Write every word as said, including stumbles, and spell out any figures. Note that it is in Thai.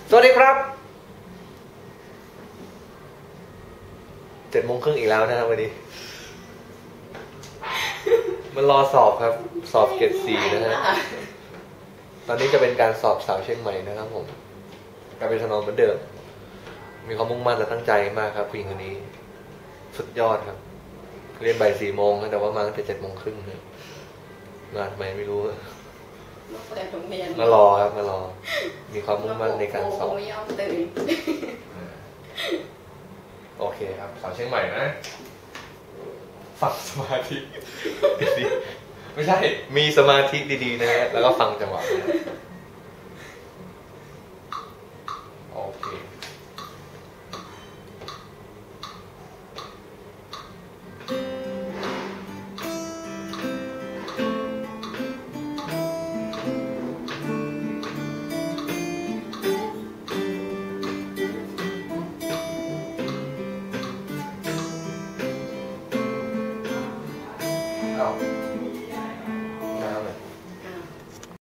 สวัสดีครับเจ็ดโมงครึ่งอีกแล้วนะครับวันนี้มันรอสอบครับสอบเกรดสี่นะฮะตอนนี้จะเป็นการสอบสาวเชียงใหม่นะครับผมการเป็นทนองเหมือนเดิมมีความมุ่งมั่นและตั้งใจมากครับผู้หญิงคนนี้สุดยอดครับเรียนบ่ายสี่โมงแต่ว่ามาตั้งแต่เจ็ดโมงครึ่งมาทำไมไม่รู้มารอครับมารอมีความมุ่งมั่นในการสอบโอเคครับสาวเชียงใหม่นะฟังสมาธิดีๆไม่ใช่มีสมาธิดีๆนะฮะแล้วก็ฟังจังหวะนะโอเค